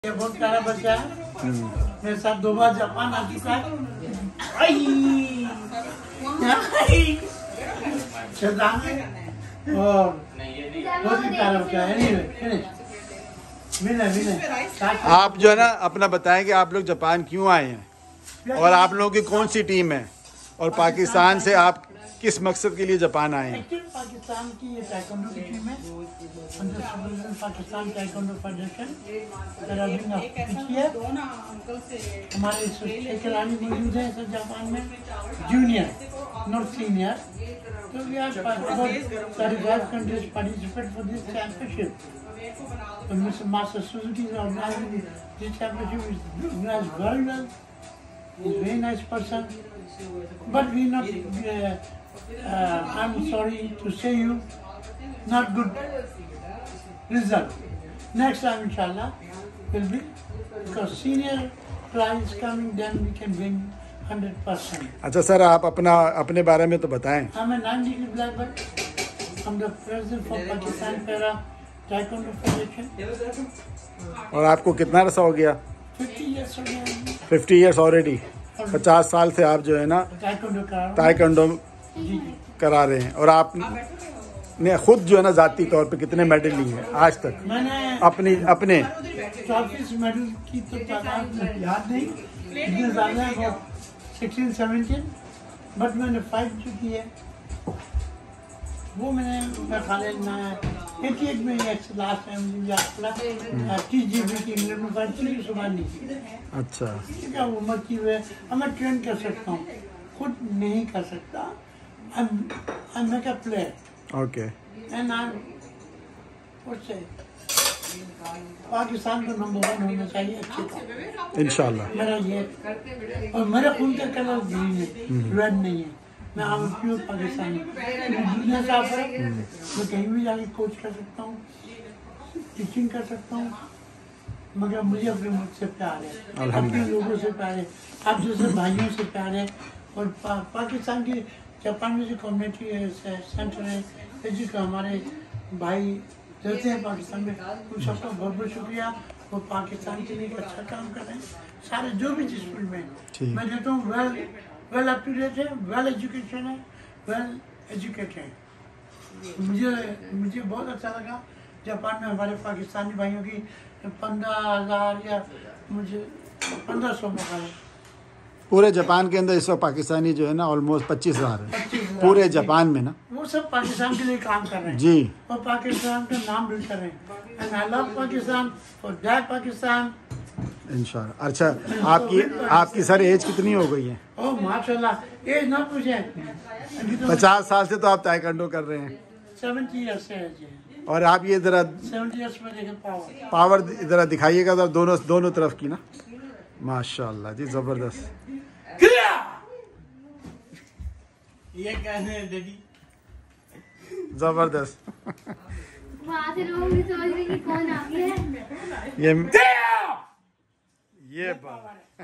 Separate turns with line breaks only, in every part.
ये बहुत प्यारा बच्चा है। मेरे साथ 2 बार जापान आ चुका है। और बहुत ही प्यारा बच्चा है।
आप जो है ना अपना बताएं कि आप लोग जापान क्यों आए हैं और आप लोगों की कौन सी टीम है और पाकिस्तान से आप किस मकसद के लिए जापान आए हैं?
पाकिस्तान की ये ताइक्वांडो की टीम है। पाकिस्तान ताइक्वांडो फेडरेशन है। हमारे 6 खिलाड़ी मौजूद हैं सर जापान में, जूनियर नॉट सीनियर। तो we are 35 countries participate for this championship. Mr. Master Suzuki is organizing this championship. Is organized very well. He's a very nice person. But we not. I'm sorry to say you, not good result. Next time, inshallah, will be because senior prize coming, then we can win 100%.
अच्छा sir, आप अपने बारे में तो बताएं।
I'm a 9-degree black belt. I'm the president for Pakistan Para Taekwondo Federation.
और आपको कितना अरसा हो गया?
50 years हो गया।
50 years ऑलरेडी। 50 साल से आप जो है ना ताइक्वांडो करा रहे हैं। और आप ने खुद जो है ना जाती तौर पे कितने मेडल लिए हैं आज तक?
मैंने
अपने
34 मेडल की तो तादाद याद नहीं, इतने ज़्यादा है, वो 16-17, बट मैंने 5 जो की है वो मैं खाली 88 में लास्ट टाइम मुझे याद पड़ा। TGB की इंग्लैंड में फाइट की सुबह नहीं की।
अच्छा,
क्या उम्र की हुए मैं ट्रेन कर सकता हूँ, खुद नहीं कर सकता। I make a player.
Okay.
And I Pakistan को नंबर 1 होना चाहिए अच्छे का,
इंशाल्लाह।
मेरा ये, और मेरा खून का कलर ग्रीन है, रेड नहीं है। मैं आम प्योर पाकिस्तानी, दुनिया से आप मैं कहीं भी जाके कोच कर सकता हूँ, टीचिंग कर सकता हूँ, मगर मुझे अपने मुल्क से प्यार है, अपने लोगों से प्यार है, आप जैसे भाइयों से प्यार है। और पाकिस्तान की जापान में जो कम्युनिटी सेंटर है, जिसको हमारे भाई रहते हैं पाकिस्तान में, उन सबका बहुत बहुत शुक्रिया। वो पाकिस्तान के लिए एक अच्छा काम कर रहे हैं, सारे जो भी जिस फील्ड में मैं देता हूँ वेल अप टू डेट है, वेल एजुकेशन है, वेल एजुकेटेड है। मुझे बहुत अच्छा लगा जापान में हमारे पाकिस्तानी भाइयों की 15,000 या मुझे 1500 मौका है।
पूरे जापान के अंदर इस वक्त पाकिस्तानी जो है ना ऑलमोस्ट 25,000 है पूरे जापान में ना।
वो सब पाकिस्तान के लिए काम कर रहे हैं
जी,
और पाकिस्तान का नाम बिल्ड कर रहे हैं। And I love Pakistan for that Pakistan, इंशाल्लाह।
अच्छा, आपकी सर एज कितनी हो गई है?
ओह माशाल्लाह, एज ना पूछे।
50 साल से तो आप ताइक्वांडो कर रहे हैं।
70 ईयर्स से है।
और आप ये जरा
70 ईयर्स में देखें
पावर जरा दिखाइएगा दोनों तरफ की ना। माशाल्लाह जी, जबरदस्त।
ये कहने हैं डैडी,
जबरदस्त।
वहाँ से लोग भी सोच रहे कि कौन आ गया है।
ये बात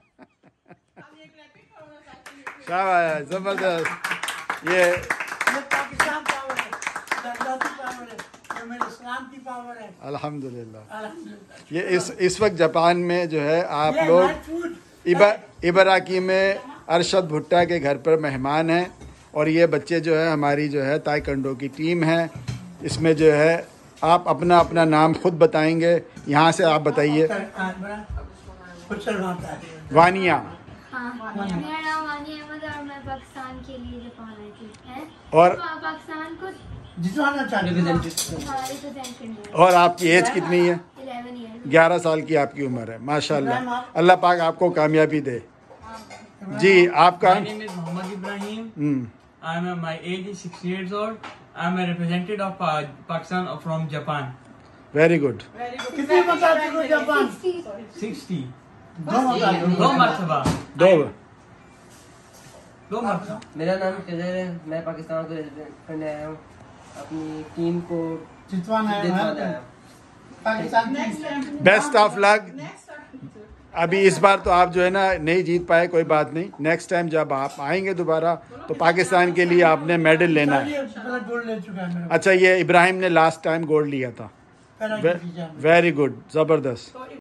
शाबाश, जबरदस्त। ये
पाकिस्तान पावर है, दर्दाती पावर है, ये मेरे इस्लाम की पावर है।
अल्हम्दुलिल्लाह। ये इस वक्त जापान में जो है आप लोग इबाराकी में अरशद भुट्टा के घर पर मेहमान हैं। और ये बच्चे जो है हमारी जो है ताइक्वांडो की टीम है। इसमें जो है आप अपना नाम खुद बताएंगे। यहाँ से आप बताइए। वानिया।
हाँ, मेरा नाम वानिया अहमद और मैं पाकिस्तान के लिए जापान आई थी।
और
पाकिस्तान को
जितवाना
रिप्रेजेंट करना।
और आपकी एज कितनी है?
11 ईयर।
11 साल की आपकी उम्र है। माशाल्लाह, अल्लाह पाक आपको कामयाबी दे। जी, आपका?
My name is Muhammad Ibrahim. My age is 6 years old. I'm a representative of Pakistan from Japan.
Very good.
कितने बता चुके हो जापान?
60.
2
मरतबा। दो मरतबा।
मेरा नाम खिजर है, मैं पाकिस्तान को रिप्रेजेंट करने आया हूँ, अपनी टीम को
जितवाना है। Pakistan
best of luck. अभी इस बार तो आप जो है ना नहीं जीत पाए, कोई बात नहीं। नेक्स्ट टाइम जब आप आएंगे दोबारा तो पाकिस्तान के लिए आपने मेडल लेना है।
गोल्ड ले चुका है।
अच्छा, ये इब्राहिम ने लास्ट टाइम गोल्ड लिया था। वेरी गुड, जबरदस्त।